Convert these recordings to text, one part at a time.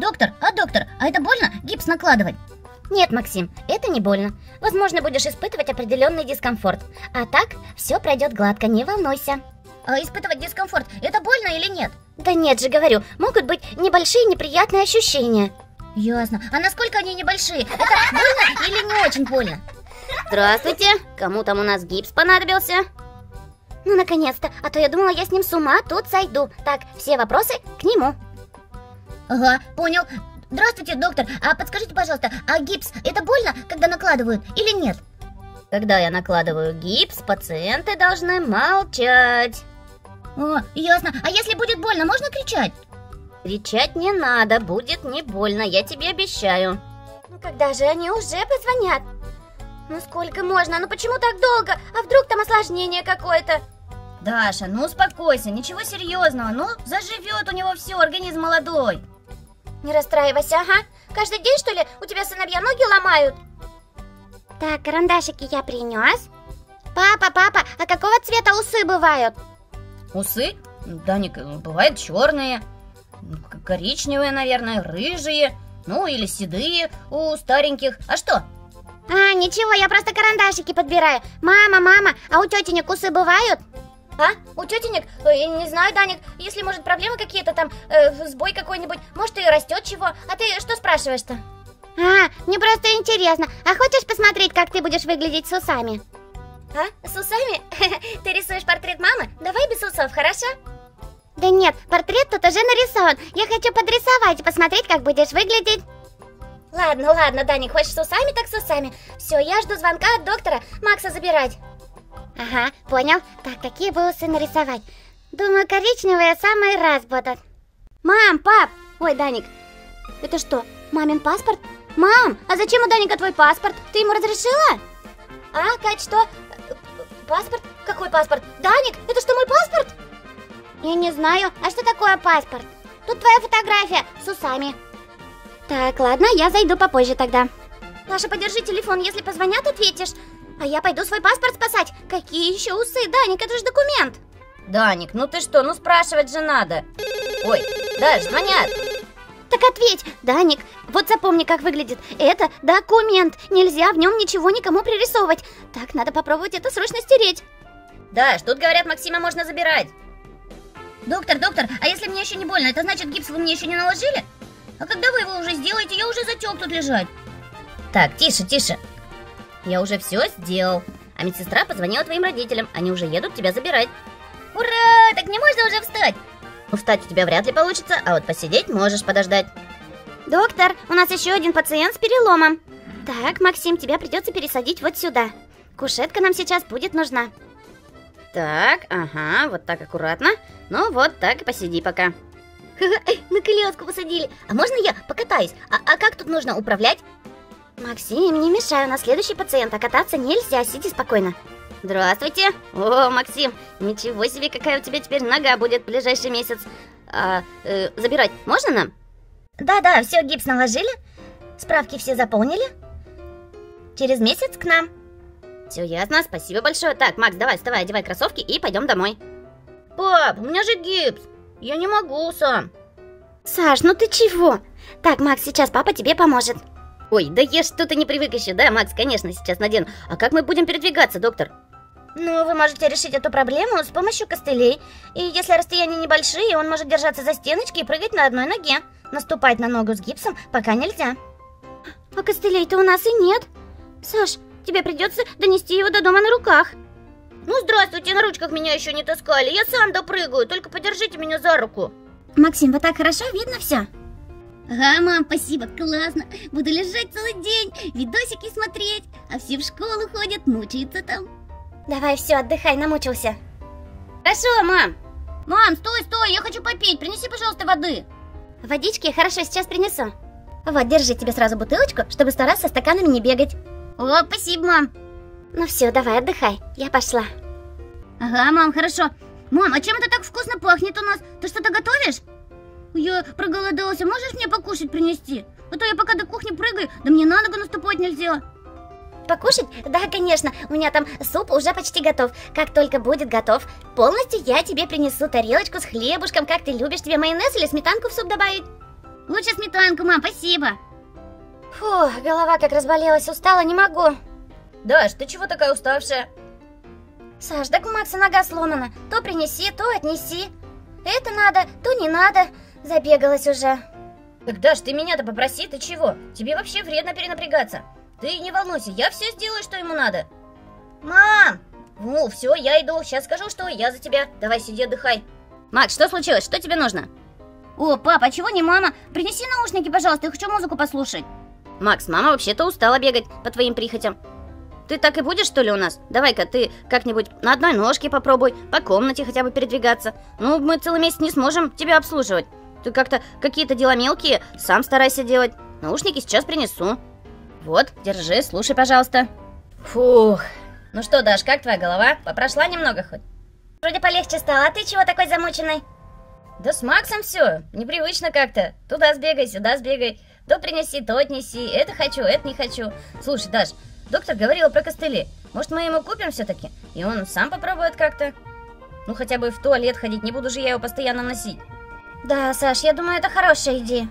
Доктор, а это больно гипс накладывать? Нет, Максим, это не больно. Возможно, будешь испытывать определенный дискомфорт. А так, все пройдет гладко, не волнуйся. А испытывать дискомфорт, это больно или нет? Да нет же, говорю, могут быть небольшие неприятные ощущения. Ясно. А насколько они небольшие? Это больно или не очень больно? Здравствуйте. Кому там у нас гипс понадобился? Ну, наконец-то. А то я думала, я с ним с ума тут сойду. Так, все вопросы к нему. Ага, понял. Здравствуйте, доктор. А подскажите, пожалуйста, а гипс это больно, когда накладывают или нет? Когда я накладываю гипс, пациенты должны молчать. О, ясно. А если будет больно, можно кричать? Кричать не надо, будет не больно, я тебе обещаю. Ну когда же они уже позвонят? Ну сколько можно? Ну почему так долго? А вдруг там осложнение какое-то? Даша, ну успокойся, ничего серьезного. Ну, заживет у него все, организм молодой. Не расстраивайся, ага. Каждый день, что ли, у тебя сыновья ноги ломают? Так, карандашики я принес. Папа, а какого цвета усы бывают? Усы? Даник, бывают черные, коричневые, наверное, рыжие, ну или седые у стареньких. А что? А, ничего, я просто карандашики подбираю. Мама, а у тетенек усы бывают? А? У тетенек? Я не знаю, Даник, если, может, проблемы какие-то там, сбой какой-нибудь, может, и растет чего. А ты что спрашиваешь-то? А, мне просто интересно. А хочешь посмотреть, как ты будешь выглядеть с усами? А? С усами? Ты рисуешь портрет мамы? Давай без усов, хорошо? Да нет, портрет тут уже нарисован. Я хочу подрисовать и посмотреть, как будешь выглядеть. Ладно, Даник, хочешь с усами, так с усами. Все, я жду звонка от доктора Макса забирать. Ага, понял. Так, какие бы усы нарисовать? Думаю, коричневые самый раз будут. Мам, пап! Ой, Даник, это что, мамин паспорт? Мам, а зачем у Даника твой паспорт? Ты ему разрешила? А, Кать, что? Паспорт? Какой паспорт? Даник, это что, мой паспорт? Я не знаю. А что такое паспорт? Тут твоя фотография с усами. Так, ладно, я зайду попозже тогда. Маша, подержи телефон, если позвонят, ответишь. А я пойду свой паспорт спасать. Какие еще усы, Даник, это же документ. Даник, ну ты что, ну спрашивать же надо. Ой, Даш, звонят. Так ответь, Даник, вот запомни, как выглядит. Это документ, нельзя в нем ничего никому пририсовывать. Так, надо попробовать это срочно стереть. Даш, тут говорят, Максима можно забирать. Доктор, а если мне еще не больно, это значит, гипс вы мне еще не наложили? А когда вы его уже сделаете, я уже затек тут лежать. Так, тише. Я уже все сделал. А медсестра позвонила твоим родителям, они уже едут тебя забирать. Ура, так мне можно уже встать? Ну, встать у тебя вряд ли получится, а вот посидеть можешь подождать. Доктор, у нас еще один пациент с переломом. Так, Максим, тебя придется пересадить вот сюда. Кушетка нам сейчас будет нужна. Так, ага, вот так аккуратно. Ну вот так и посиди пока. На коляску посадили. А можно я покатаюсь? А как тут нужно управлять? Максим, не мешай, у нас следующий пациент, а кататься нельзя, сиди спокойно. Здравствуйте. О, Максим, ничего себе, какая у тебя теперь нога будет в ближайший месяц. Забирать можно нам? Да, все, гипс наложили. Справки все заполнили. Через месяц к нам. Все ясно, спасибо большое. Так, Макс, давай, вставай, одевай кроссовки и пойдем домой. Пап, у меня же гипс. Я не могу сам. Саш, ну ты чего? Так, Макс, сейчас папа тебе поможет. Ой, да я что-то не привык еще. Да, Макс, конечно, сейчас надену. А как мы будем передвигаться, доктор? Ну, вы можете решить эту проблему с помощью костылей. И если расстояния небольшие, он может держаться за стеночки и прыгать на одной ноге. Наступать на ногу с гипсом пока нельзя. А костылей-то у нас и нет. Саш, тебе придется донести его до дома на руках. Ну, здравствуйте, на ручках меня еще не таскали. Я сам допрыгаю, только подержите меня за руку. Максим, вот так хорошо видно все? Ага, мам, спасибо, классно. Буду лежать целый день, видосики смотреть. А все в школу ходят, мучаются там. Давай, все, отдыхай, намучился. Хорошо, мам. Мам, стой, я хочу попить. Принеси, пожалуйста, воды. Водички? Хорошо, сейчас принесу. Вот, держи тебе сразу бутылочку, чтобы 100 раз со стаканами не бегать. О, спасибо, мам. Ну все, давай, отдыхай, я пошла. Ага, мам, хорошо. Мам, а чем это так вкусно пахнет у нас? Ты что-то готовишь? Я проголодался, можешь мне покушать принести? А то я пока до кухни прыгаю, да мне на ногу наступать нельзя. Покушать? Да, конечно, у меня там суп уже почти готов. Как только будет готов, полностью я тебе принесу тарелочку с хлебушком. Как ты любишь, тебе майонез или сметанку в суп добавить? Лучше сметанку, мам, спасибо. Фу, голова как разболелась, устала, не могу. Даш, ты чего такая уставшая? Саш, так у Макса нога сломана. То принеси, то отнеси. Это надо, то не надо. Забегалась уже. Так, Даш, ты меня-то попроси, ты чего? Тебе вообще вредно перенапрягаться. Ты не волнуйся, я все сделаю, что ему надо. Мам! Ну, все, я иду. Сейчас скажу, что я за тебя. Давай, сиди, отдыхай. Макс, что случилось? Что тебе нужно? О, папа, а чего не мама? Принеси наушники, пожалуйста, я хочу музыку послушать. Макс, мама вообще-то устала бегать по твоим прихотям. Ты так и будешь, что ли, у нас? Давай-ка ты как-нибудь на одной ножке попробуй, по комнате хотя бы передвигаться. Ну, мы целый месяц не сможем тебя обслуживать. Ты как-то какие-то дела мелкие сам старайся делать. Наушники сейчас принесу. Вот, держи, слушай, пожалуйста. Фух. Ну что, Даш, как твоя голова? Попрошла немного хоть? Вроде полегче стало, а ты чего такой замученный? Да с Максом все, непривычно как-то. Туда сбегай, сюда сбегай. То принеси, то отнеси. Это хочу, это не хочу. Слушай, Даш, доктор говорила про костыли. Может, мы ему купим все-таки? И он сам попробует как-то. Ну, хотя бы в туалет ходить, не буду же я его постоянно носить. Да, Саш, я думаю, это хорошая идея.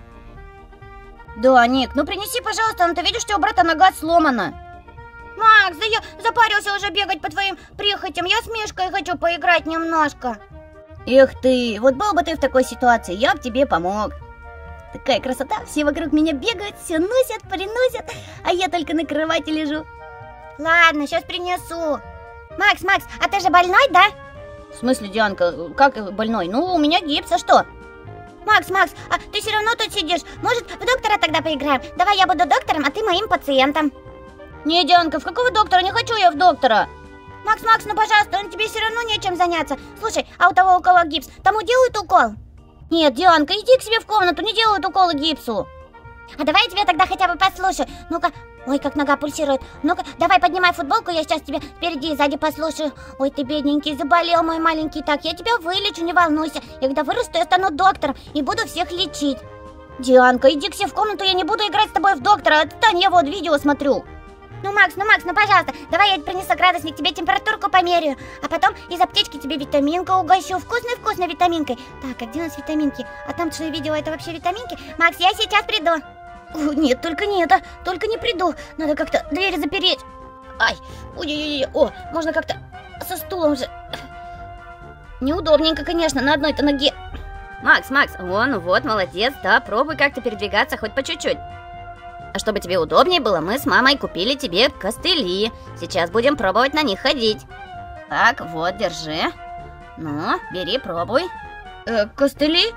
Да, Ник, ну принеси, пожалуйста, ты видишь, что у брата нога сломана. Макс, да я запарился уже бегать по твоим прихотям. Я с Мишкой хочу поиграть немножко. Эх ты, вот был бы ты в такой ситуации, я бы тебе помог. Такая красота, все вокруг меня бегают, все носят, приносят, а я только на кровати лежу. Ладно, сейчас принесу. Макс, а ты же больной, да? В смысле, Дианка, как больной? Ну, у меня гипс, а что? Макс, а ты все равно тут сидишь. Может, в доктора тогда поиграем? Давай я буду доктором, а ты моим пациентом. Не, Дианка, в какого доктора? Не хочу я в доктора. Макс, ну пожалуйста, тебе все равно нечем заняться. Слушай, а у того, у кого гипс, тому делают укол? Нет, Дианка, иди к себе в комнату, не делают уколы гипсу. А давай я тебя тогда хотя бы послушаю. Ну-ка, ой, как нога пульсирует. Ну-ка, давай поднимай футболку, я сейчас тебе впереди и сзади послушаю. Ой, ты бедненький, заболел мой маленький. Так, я тебя вылечу, не волнуйся. Я когда вырасту, я стану доктором и буду всех лечить. Дианка, иди к себе в комнату, я не буду играть с тобой в доктора. Отстань, я вот видео смотрю. Ну, Макс, пожалуйста, давай я принесу градусник, тебе температурку померяю. А потом из аптечки тебе витаминка угощу. Вкусной витаминкой. Так, а где у нас витаминки? А там что я видела, это вообще витаминки? Макс, я сейчас приду. Нет, только не это, только не приду. Надо как-то дверь запереть. Ай, ой-ой-ой, о, можно как-то со стулом же. Неудобненько, конечно, на одной-то ноге. Макс, вон, вот, молодец, да, пробуй как-то передвигаться хоть по чуть-чуть. А чтобы тебе удобнее было, мы с мамой купили тебе костыли. Сейчас будем пробовать на них ходить. Так, вот, держи. Ну, бери, пробуй. Костыли?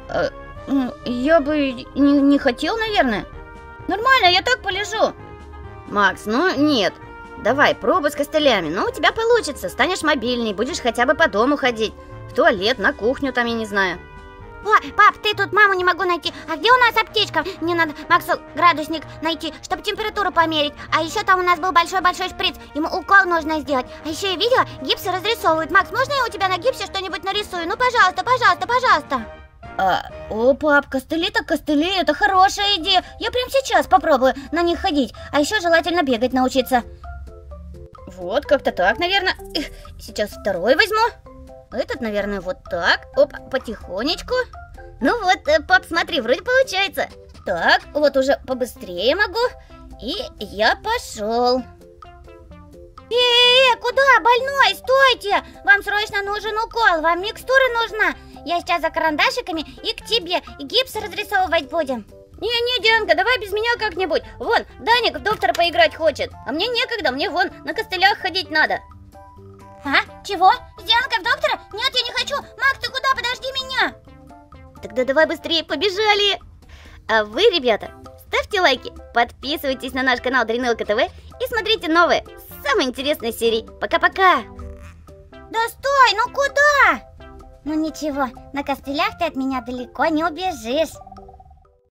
Я бы не хотел, наверное. Нормально, я так полежу. Макс, ну нет. Давай, пробуй с костылями. Ну, у тебя получится. Станешь мобильней, будешь хотя бы по дому ходить. В туалет, на кухню там, я не знаю. О, пап, ты тут маму не могу найти. А где у нас аптечка? Мне надо Максу градусник найти, чтобы температуру померить. А еще там у нас был большой шприц. Ему укол нужно сделать. А еще я видела, гипсы разрисовывают. Макс, можно я у тебя на гипсе что-нибудь нарисую? Ну, пожалуйста. О, пап, костыли так костыли, это хорошая идея. Я прямо сейчас попробую на них ходить. А еще желательно бегать научиться. Вот, как-то так, наверное. Сейчас второй возьму. Этот, наверное, вот так. Оп, потихонечку. Ну вот, пап, смотри, вроде получается. Так, вот уже побыстрее могу. И я пошел. Куда, больной? Стойте! Вам срочно нужен укол, вам микстура нужна. Я сейчас за карандашиками и к тебе, и гипс разрисовывать будем. Не, Дианка, давай без меня как-нибудь. Вон, Даник в доктора поиграть хочет. А мне некогда, мне вон на костылях ходить надо. А? Чего? С Дианкой в доктора? Нет, я не хочу. Макс, ты куда? Подожди меня. Тогда давай быстрее, побежали. А вы, ребята, ставьте лайки, подписывайтесь на наш канал Даринелка ТВ и смотрите новые, самые интересные серии. Пока-пока. Да стой, ну куда? Ну ничего, на костылях ты от меня далеко не убежишь.